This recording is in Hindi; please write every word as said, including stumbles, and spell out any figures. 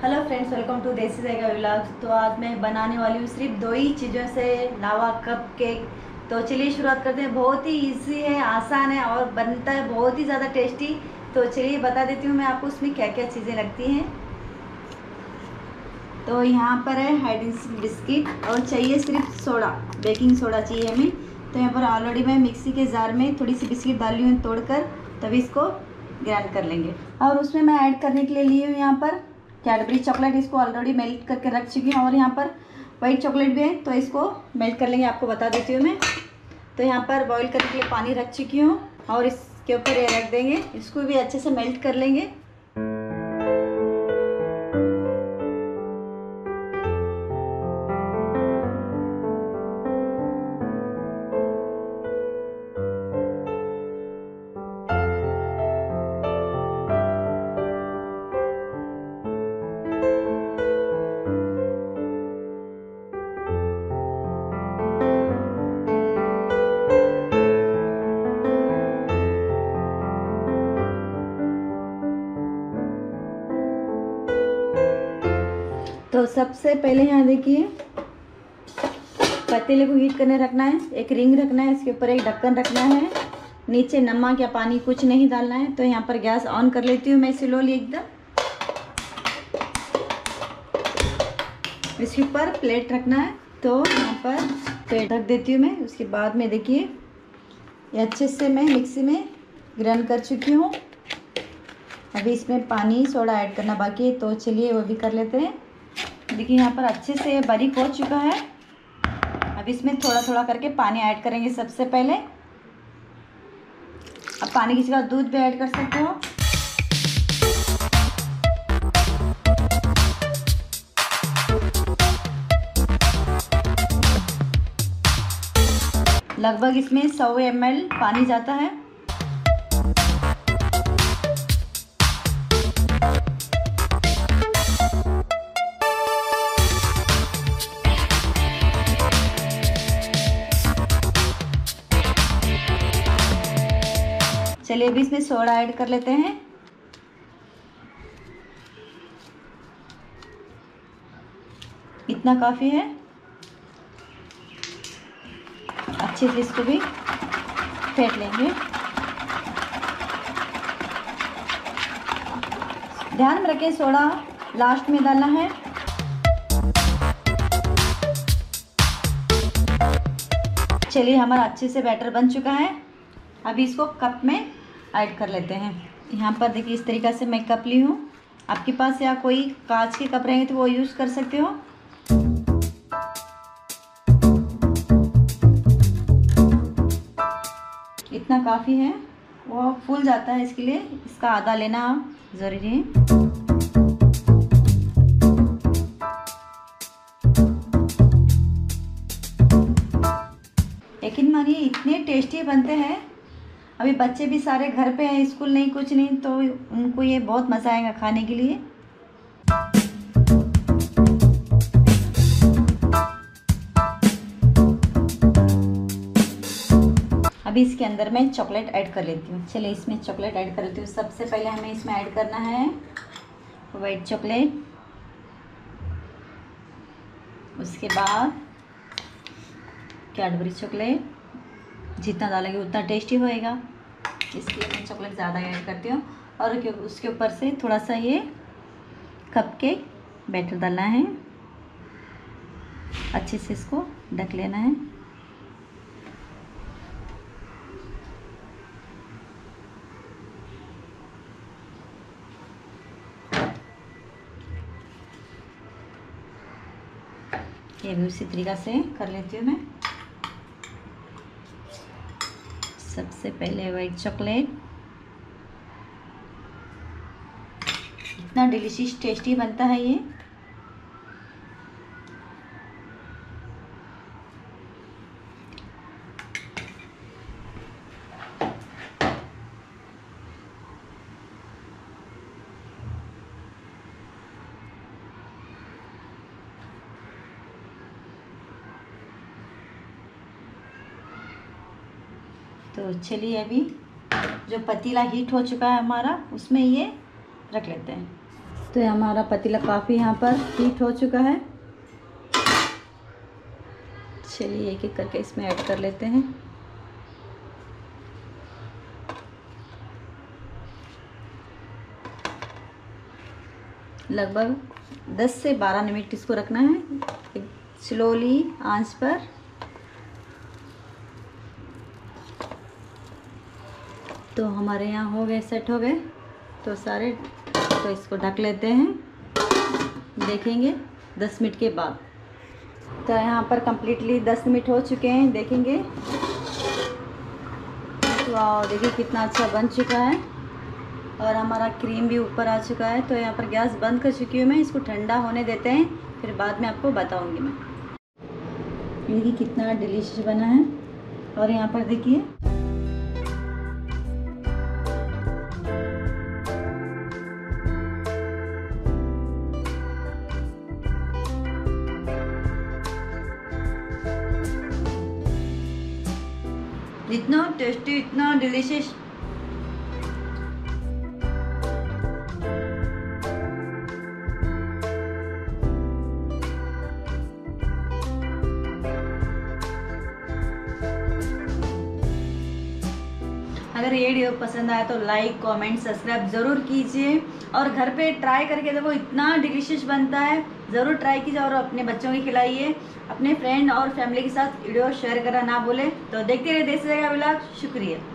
हेलो फ्रेंड्स, वेलकम टू देसी जायका व्लॉग्स। तो आज मैं बनाने वाली हूँ सिर्फ दो ही चीज़ों से लावा कप केक। तो चलिए शुरुआत करते हैं। बहुत ही इजी है, आसान है और बनता है बहुत ही ज़्यादा टेस्टी। तो चलिए बता देती हूँ मैं आपको उसमें क्या क्या चीज़ें लगती हैं। तो यहाँ पर है हाइडिंग बिस्किट और चाहिए सिर्फ सोडा, बेकिंग सोडा चाहिए हमें। तो यहाँ पर ऑलरेडी मैं मिक्सी के जार में थोड़ी सी बिस्किट डाली हूँ तोड़कर, तभी इसको ग्राइंड कर लेंगे। और उसमें मैं ऐड करने के लिए ली हूँ यहाँ पर कैडबरी चॉकलेट। इसको ऑलरेडी मेल्ट करके रख चुकी हूँ और यहाँ पर वाइट चॉकलेट भी है, तो इसको मेल्ट कर लेंगे। आपको बता देती हूँ मैं। तो यहाँ पर बॉईल करने के लिए पानी रख चुकी हूँ और इसके ऊपर ये रख देंगे। इसको भी अच्छे से मेल्ट कर लेंगे। तो सबसे पहले यहाँ देखिए, पतीले को हीट करने रखना है, एक रिंग रखना है, इसके ऊपर एक ढक्कन रखना है, नीचे नमक या पानी कुछ नहीं डालना है। तो यहाँ पर गैस ऑन कर लेती हूँ मैं स्लोली एकदम। इसके ऊपर प्लेट रखना है, तो यहाँ पर प्लेट रख देती हूँ मैं। उसके बाद में देखिए ये अच्छे से मैं मिक्सी में ग्राइंड कर चुकी हूँ। अभी इसमें पानी सोडा ऐड करना बाकी है, तो चलिए वो भी कर लेते हैं। देखिए यहाँ पर अच्छे से बारीक हो चुका है। अब इसमें थोड़ा थोड़ा करके पानी ऐड करेंगे सबसे पहले। अब पानी की जगह दूध भी ऐड कर सकते हो। लगभग इसमें सौ एम एल पानी जाता है। चलिए अभी इसमें सोडा ऐड कर लेते हैं। इतना काफ़ी है। अच्छे से इसको भी फेंट लेंगे। ध्यान रखें सोडा लास्ट में डालना है। चलिए हमारा अच्छे से बैटर बन चुका है। अभी इसको कप में ऐड कर लेते हैं। यहाँ पर देखिए इस तरीक़ा से मैं कप ली हूँ। आपके पास या कोई कांच के कप रहेंगे तो वो यूज़ कर सकते हो। इतना काफ़ी है, वो फूल जाता है, इसके लिए इसका आधा लेना ज़रूरी है। यकीन मानिए इतने टेस्टी बनते हैं। अभी बच्चे भी सारे घर पे हैं, स्कूल नहीं कुछ नहीं, तो उनको ये बहुत मज़ा आएगा खाने के लिए। अभी इसके अंदर मैं चॉकलेट ऐड कर लेती हूँ। चलिए इसमें चॉकलेट ऐड कर लेती हूँ। सबसे पहले हमें इसमें ऐड करना है वाइट चॉकलेट। उसके बाद कैडबरी चॉकलेट। जितना डालेंगे उतना टेस्टी होएगा, इसलिए मैं चॉकलेट ज़्यादा ऐड करती हूँ। और उसके ऊपर से थोड़ा सा ये कप केक बैटर डालना है। अच्छे से इसको ढक लेना है। ये भी उसी तरीक़ा से कर लेती हूँ मैं। सबसे पहले वाइट चॉकलेट। इतना डिलीशियस टेस्टी बनता है ये। तो चलिए अभी जो पतीला हीट हो चुका है हमारा, उसमें ये रख लेते हैं। तो हमारा पतीला काफ़ी यहाँ पर हीट हो चुका है। चलिए एक एक करके इसमें ऐड कर लेते हैं। लगभग दस से बारह मिनट इसको रखना है स्लोली आंच पर। तो हमारे यहाँ हो गए, सेट हो गए तो सारे। तो इसको ढक लेते हैं, देखेंगे दस मिनट के बाद। तो यहाँ पर कंप्लीटली दस मिनट हो चुके हैं, देखेंगे। वाह, देखिए कितना अच्छा बन चुका है और हमारा क्रीम भी ऊपर आ चुका है। तो यहाँ पर गैस बंद कर चुकी हूँ मैं। इसको ठंडा होने देते हैं, फिर बाद में आपको बताऊँगी मैं। देखिए कितना डिलीशियस बना है। और यहाँ पर देखिए इतना टेस्टी, इतना डिलीशियस। अगर ये वीडियो पसंद आया तो लाइक कमेंट सब्सक्राइब ज़रूर कीजिए और घर पे ट्राई करके देखो, इतना डिलीशियस बनता है। ज़रूर ट्राई कीजिए और अपने बच्चों की खिलाइए। अपने फ्रेंड और फैमिली के साथ वीडियो शेयर करना ना भूलें। तो देखते रहिए देसी ज़ायक़ा व्लॉग। शुक्रिया।